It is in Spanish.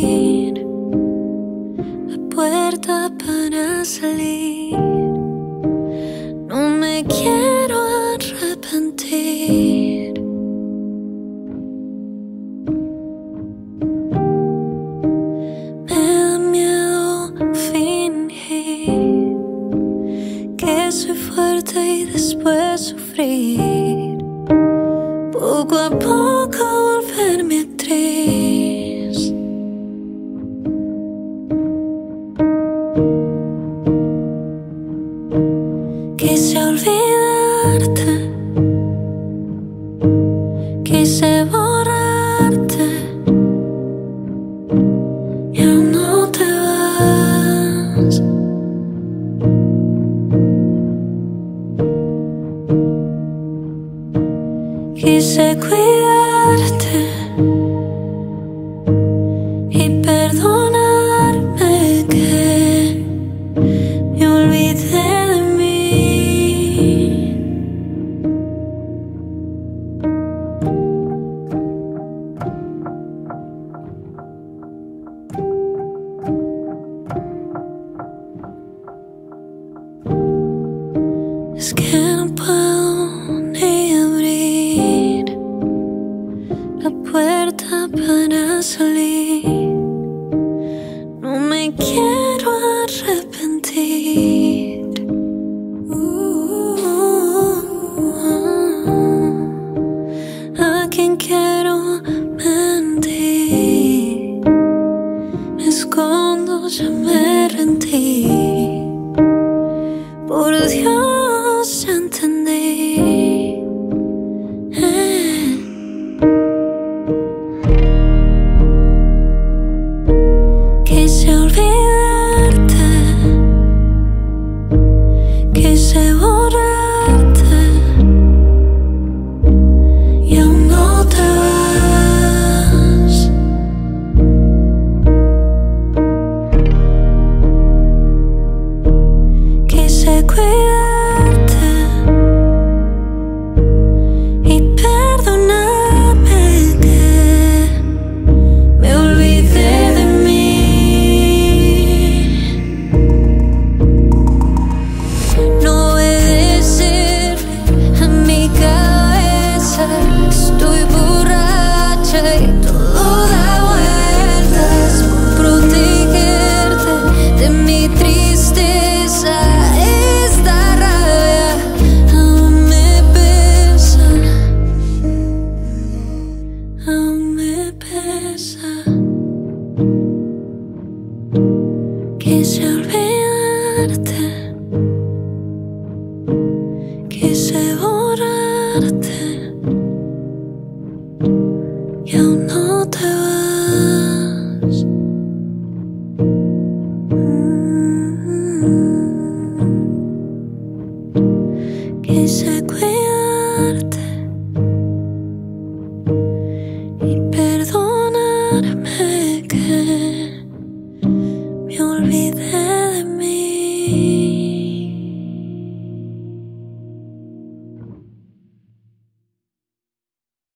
abrir la puerta para salir. No me quiero arrepentir. Me da miedo fingir que soy fuerte y después sufrir. Poco a poco volverme actriz. Quise olvidarte, quise borrarte, y aún no te vas. Quise cuidarte y perdonarme que me olvidé de mí. Es que no puedo ni abrir la puerta para salir. No me quiero arrepentir. ¿A quién quiero mentir? Me escondo, ya me rendí. Por Dios, ya entendí. Quise olvidarte, quise borrarte, y aún no te vas. Quise cuidarte y perdonarme que me olvidé de mí. No obedecerle a mi cabeza. Estoy borracha y todo da vueltas por protegerte de mi tristeza. Esta rabia aún me pesa, aún me pesa. Quise olvidarte, quise borrarte, y aún no te vas. Quise cuidarte y perdonarme que